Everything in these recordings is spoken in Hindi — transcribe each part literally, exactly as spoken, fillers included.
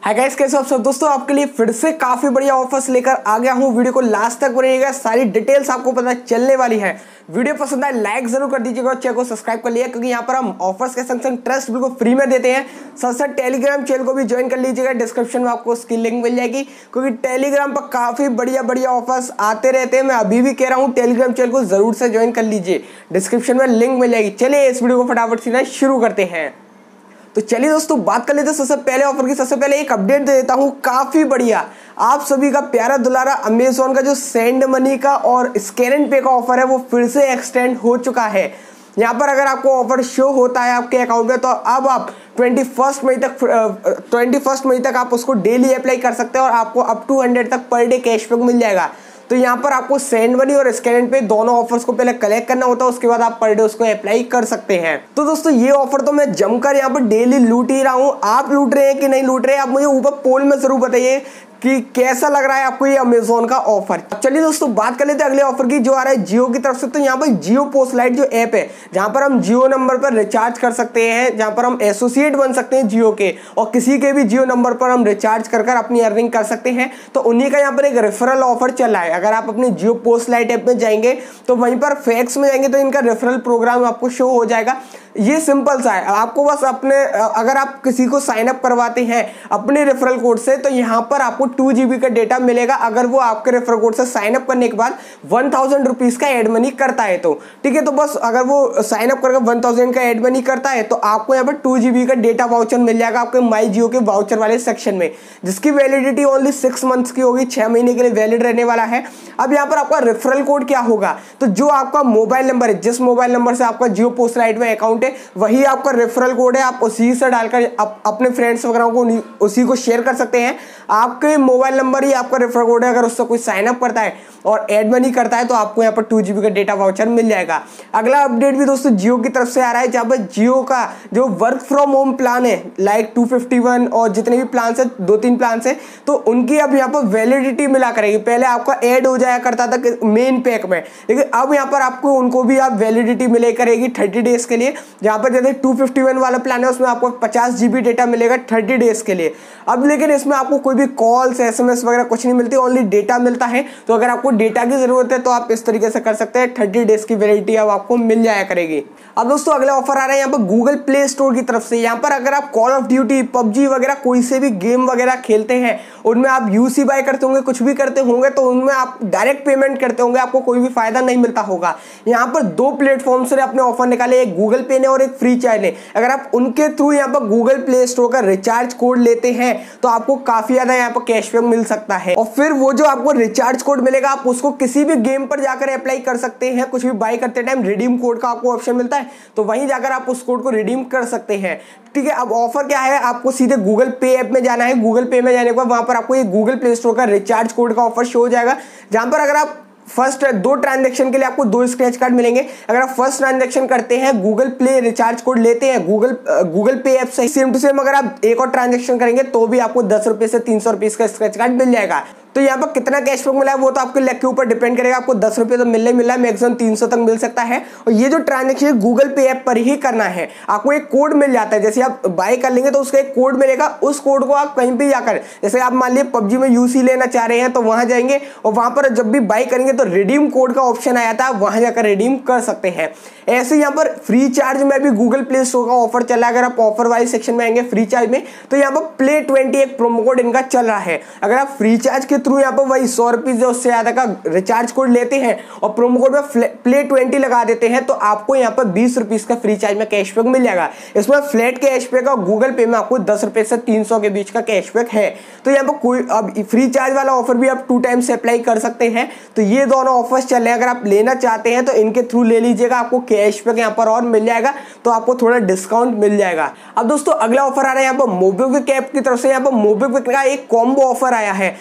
हाय गाइस, कैसे हो आप सब दोस्तों। आपके लिए फिर से काफी बढ़िया ऑफर्स लेकर आ गया हूं। वीडियो को लास्ट तक बनेगा, सारी डिटेल्स आपको पता चलने वाली है। वीडियो पसंद आए लाइक जरूर कर दीजिएगा और चैनल को सब्सक्राइब कर लिया, क्योंकि यहाँ पर हम ऑफर्स के संग संग ट्रस्ट बिल्कुल फ्री में देते हैं। साथ साथ टेलीग्राम चैनल को भी ज्वाइन कर लीजिएगा, डिस्क्रिप्शन में आपको उसकी लिंक मिल जाएगी, क्योंकि टेलीग्राम पर काफी बढ़िया बढ़िया ऑफर्स आते रहते हैं। मैं अभी भी कह रहा हूँ टेलीग्राम चैनल को जरूर से ज्वाइन कर लीजिए, डिस्क्रिप्शन में लिंक मिल जाएगी। चलिए इस वीडियो को फटाफट सीधा शुरू करते हैं। तो चलिए दोस्तों बात कर लेते हैं सबसे पहले ऑफर की। सबसे पहले एक अपडेट दे देता हूं, काफी बढ़िया आप सभी का प्यारा दुलारा अमेज़न का जो सेंड मनी का और स्कैन एंड पे का ऑफर है वो फिर से एक्सटेंड हो चुका है। यहाँ पर अगर आपको ऑफर शो होता है आपके अकाउंट में, तो अब आप ट्वेंटी फर्स्ट मई तक ट्वेंटी फर्स्ट मई तक आप उसको डेली अप्लाई कर सकते हैं और आपको अप टू हंड्रेड तक पर डे कैशबैक मिल जाएगा। तो यहाँ पर आपको सेंड मनी और स्कैन एंड पे दोनों ऑफर्स को पहले कलेक्ट करना होता है, उसके बाद आप पर डे उसको अप्लाई कर सकते हैं। तो दोस्तों ये ऑफर तो मैं जमकर यहाँ पर डेली लूट ही रहा हूँ। आप लूट रहे हैं कि नहीं लूट रहे हैं, आप मुझे ऊपर पोल में जरूर बताइए कि कैसा लग रहा है आपको ये अमेज़न का ऑफर। चलिए दोस्तों बात कर लेते हैं अगले ऑफर की, जो आ रहा है जियो की तरफ से। तो यहाँ पर जियो पोस्ट लाइट जो ऐप है, जहाँ पर हम जियो नंबर पर रिचार्ज कर सकते हैं, जहाँ पर हम एसोसिएट बन सकते हैं जियो के, और किसी के भी जियो नंबर पर हम रिचार्ज कर कर अपनी अर्निंग कर सकते हैं। तो उन्हीं का यहाँ पर एक रेफरल ऑफर चल रहा है। अगर आप अपने जियो पोस्ट लाइट ऐप में जाएंगे तो वहीं पर फैक्स में जाएंगे तो इनका रेफरल प्रोग्राम आपको शो हो जाएगा। ये सिंपल सा है, आपको बस अपने अगर आप किसी को साइन अप करवाते हैं अपने रेफरल कोड से, तो यहाँ पर आपको टू जीबी का डेटा मिलेगा अगर वो आपके रेफरल कोड से साइन अप करने के बाद वन थाउजेंड रुपीज का एड मनी करता है तो ठीक है। तो बस अगर वो साइन अप करके वन थाउजेंड का एड मनी करता है तो आपको यहाँ पर टू जीबी का डेटा वाउचर मिल जाएगा आपके माई जियो के वाउचर वाले सेक्शन में, जिसकी वैलिडिटी ओनली सिक्स मंथ्स की होगी, छह महीने के लिए वैलिड रहने वाला है। अब यहाँ पर आपका रेफरल कोड क्या होगा, तो जो आपका मोबाइल नंबर है, जिस मोबाइल नंबर से आपका जियो पोस्ट लाइट में अकाउंट है, वही आपका रेफरल कोड है। आप उसी से डालकर आप अपने फ्रेंड्स वगैरह को उसी को शेयर कर सकते हैं। आपके मोबाइल नंबर ही आपका रेफरल कोड है। अगर उससे कोई साइन अप करता है और एड मनी करता है तो आपको यहाँ पर टू जीबी का डेटा वाउचर मिल जाएगा। अगला अपडेट भी दोस्तों जियो की तरफ से आ रहा है, जहाँ पर जियो का जो वर्क फ्रॉम होम प्लान है, लाइक टू फिफ्टी वन और जितने भी प्लान है, दो तीन प्लान है, तो उनकी अब यहाँ पर वैलिडिटी मिला करेगी। पहले आपका एड हो जाया करता था मेन पैक में, लेकिन अब यहाँ पर आपको उनको भी आप वैलिडिटी मिले करेगी थर्टी डेज के लिए। जहाँ पर जैसे टू फिफ्टी वन वाला प्लान है उसमें आपको पचास जीबी डेटा मिलेगा थर्टी डेज के लिए। अब लेकिन इसमें आपको कोई भी कॉल्स एसएमएस वगैरह कुछ नहीं मिलती, ओनली डेटा मिलता है। तो अगर आपको डेटा की जरूरत है तो आप इस तरीके से कर सकते हैं, थर्टी डेज की वैलिडिटी अब आपको मिल जाया करेगी। अब दोस्तों अगला ऑफर आ रहा है यहाँ पर गूगल प्ले स्टोर की तरफ से। यहाँ पर अगर आप कॉल ऑफ ड्यूटी, पबजी वगैरह कोई से भी गेम वगैरह खेलते हैं, उनमें आप यूसी बाय करते होंगे, कुछ भी करते होंगे, तो उनमें आप डायरेक्ट पेमेंट करते होंगे, आपको कोई भी फायदा नहीं मिलता होगा। यहाँ पर दो प्लेटफॉर्म से अपने ऑफर निकाले, एक गूगल पे ने और एक फ्री चार्ज ने। अगर आप उनके थ्रू यहाँ पर गूगल प्ले स्टोर का रिचार्ज कोड लेते हैं तो आपको काफी ज्यादा यहाँ पर कैशबैक मिल सकता है, और फिर वो जो आपको रिचार्ज कोड मिलेगा आप उसको किसी भी गेम पर जाकर अप्लाई कर सकते हैं। कुछ भी बाय करते टाइम रिडीम कोड का आपको ऑप्शन मिलता है, तो वहीं जाकर आप उस कोड को रिडीम कर सकते हैं। ठीक है, अब ऑफर क्या है, आपको सीधे गूगल पे ऐप में जाना है। गूगल पे में जाने के बाद वहां पर आपको ये गूगल प्ले स्टोर का रिचार्ज कोड का ऑफर शो हो जाएगा, जहां पर अगर आप फर्स्ट दो ट्रांजैक्शन के लिए आपको दो स्क्रैच कार्ड मिलेंगे। अगर आप फर्स्ट ट्रांजैक्शन करते हैं, गूगल प्ले रिचार्ज कोड लेते हैं गूगल गूगल पे ऐप से, सेम टू सेम अगर आप एक और ट्रांजैक्शन करेंगे तो भी आपको दस रुपए से तीन सौ रुपए का स्क्रैच कार्ड मिल जाएगा। तो यहाँ पर कितना कैशबैक मिला है वो तो आपके लक के ऊपर डिपेंड करेगा। आपको दस रुपए तो मिलने मिला है, मैक्सिमम तीन सौ तक मिल सकता है। और ये जो ट्रांजैक्शन गूगल पे ऐप पर ही करना है, आपको एक कोड मिल जाता है। जैसे आप बाय कर लेंगे तो उसका एक कोड मिलेगा, उस कोड को आप कहीं भी जाकर, जैसे आप मान लीजिए पबजी में यूसी लेना चाह रहे हैं तो वहां जाएंगे और वहां पर जब भी बाय करेंगे तो रिडीम कोड का ऑप्शन आया था, वहां जाकर रिडीम कर सकते हैं। ऐसे यहाँ पर फ्री चार्ज में भी गूगल प्ले स्टोर का ऑफर चल रहा है। अगर आप ऑफर वाइज सेक्शन में आएंगे फ्री चार्ज में, तो यहाँ पर प्ले ट्वेंटी एक प्रोमो कोड इनका चल रहा है। अगर आप फ्री चार्ज के थ्रू यहाँ पर वही सौ रुपीज उससे ज्यादा का रिचार्ज कोड लेते हैं और प्रोमो कोड में प्ले ट्वेंटी लगा देते हैं, तो आपको यहाँ पर बीस रुपीज का फ्री चार्ज में कैशबैक मिल जाएगा। इसमें फ्लैट कैशबैक और गूगल पे में आपको दस रुपए से तीन सौ के बीच का कैशबैक है। तो यहाँ पर कोई अब फ्री चार्ज वाला ऑफर भी आप टू टाइम्स अप्लाई कर सकते हैं। तो ये दोनों ऑफर्स चल रहे हैं, अगर आप लेना चाहते हैं तो इनके थ्रू ले लीजिएगा, आपको कैशबैक यहाँ पर और मिल जाएगा, तो आपको थोड़ा डिस्काउंट मिल जाएगा। अब दोस्तों अगला ऑफर आ रहा है यहाँ पर मोबिक्विक ऐप की तरफ से। यहाँ पर मोबिक्विक का एक कॉम्बो ऑफर आया है। यहाँ पर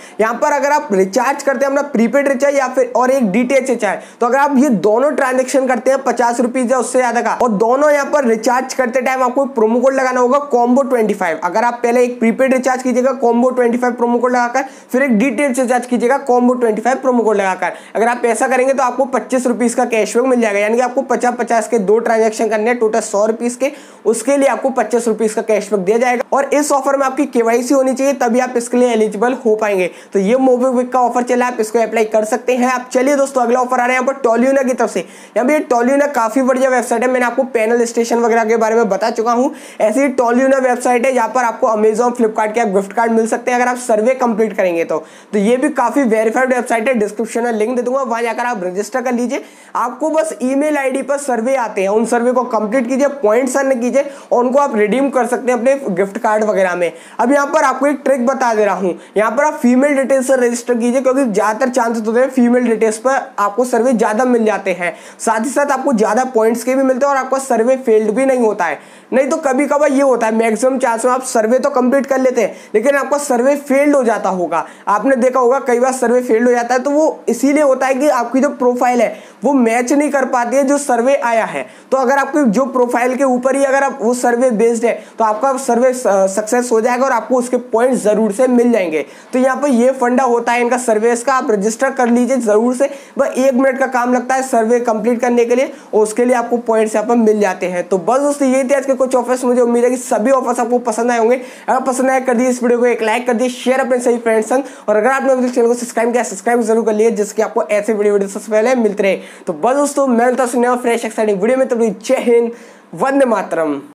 पर अगर आप रिचार्ज करते हैं अपना प्रीपेड रिचार्ज या फिर और एक डीटीएच रिचार्ज, तो अगर आप ये दोनों ट्रांजेक्शन करते हैं पचास रुपीज या उससे ज्यादा का, और दोनों यहाँ पर रिचार्ज करते टाइम आपको प्रोमो कोड लगाना होगा कॉम्बो पच्चीस। अगर आप पहले एक प्रीपेड रिचार्ज कीजिएगा कॉम्बो पच्चीस प्रोमो कोड लगाकर, फिर एक डीटीएच रिचार्ज कीजिएगा कॉम्बो पच्चीस प्रोमो कोड लगाकर, अगर आप ऐसा करेंगे तो आपको पच्चीस रुपीज का कैशबैक मिल जाएगा। यानी कि आपको पचास पचास के दो ट्रांजेक्शन करने हैं टोटल सौ रुपीज के, उसके लिए आपको पच्चीस रुपीज का कैशबैक दिया जाएगा। और इस ऑफर में आपकी केवाईसी होनी चाहिए, तभी आप इसके लिए एलिजिबल हो पाएंगे। तो ये मोबिक्विक का ऑफर चला है, आप इसको अप्लाई कर सकते हैं। आप चलिए दोस्तों अगला ऑफर आ रहा है यहाँ पर टोल्यूना की तरफ से। यहाँ पे टोल्यूना काफी बढ़िया वेबसाइट है, मैंने आपको पैनल स्टेशन वगैरह के बारे में बता चुका हूँ। ऐसी ही टोल्यूना वेबसाइट है, यहाँ पर आपको अमेजॉन फ्लिपकार्ट के आप गिफ्ट कार्ड मिल सकते हैं अगर आप सर्वे कंप्लीट करेंगे तो। तो ये भी काफी वेरीफाइड वेबसाइट है, डिस्क्रिप्शन में लिंक दे दूंगा, वहां जाकर आप रजिस्टर कर लीजिए। आपको बस ईमेल आईडी पर सर्वे आते हैं, उन सर्वे को कंप्लीट कीजिए, पॉइंट्स अर्न कीजिए और उनको आप रिडीम कर सकते हैं अपने गिफ्ट कार्ड वगैरह में। अब यहाँ पर आपको एक ट्रिक बता दे रहा हूँ, यहाँ पर आप फीमेल डिटेल्स से रजिस्टर कीजिए, क्योंकि ज्यादातर चांसेस होते हैं फीमेल डिटेल्स पर आपको सर्वे ज्यादा मिल जाते हैं, साथ ही साथ आपको ज्यादा पॉइंट्स के भी मिलते हैं और आपका सर्वे फेल्ड भी नहीं होता है। नहीं तो कभी कभार ये होता है मैक्सिमम चांस में आप सर्वे तो कंप्लीट कर लेते हैं लेकिन आपका सर्वे फेल्ड हो जाता होगा। आपने देखा होगा कई बार सर्वे फेल्ड हो जाता है, तो वो इसीलिए होता है कि आपकी जो प्रोफाइल है वो मैच नहीं कर पाती है जो सर्वे आया है। तो अगर आपकी जो प्रोफाइल के ऊपर ही अगर आप वो सर्वे बेस्ड है तो आपका सर्वे सक्सेस हो जाएगा और आपको उसके पॉइंट जरूर से मिल जाएंगे। तो यहाँ पर ये फंडा होता है इनका सर्वेस का, आप रजिस्टर कर लीजिए जरूर से। बस एक मिनट का काम लगता है सर्वे कंप्लीट करने के लिए और उसके लिए आपको पॉइंट्स यहाँ पर मिल जाते हैं। तो बस दोस्तों यही थे आज के कुछ ऑफर्स, मुझे उम्मीद है कि सभी ऑफर्स आपको पसंद आए होंगे। अगर पसंद आए कर दिए इस वीडियो को एक लाइक कर दिए, शेयर अपने सभी फ्रेंड्स संग, और अगर आपने अभी चैनल को सब्सक्राइब किया सब्सक्राइब जरूर कर लिए, जिसकी आपको ऐसे वीडियो वीडियो सबसे पहले मिलते रहे। तो बस दोस्तों मैं मिलता हूं फ्रेश एक्साइटिंग वीडियो में, तब जय हिंद, वंदे मातरम।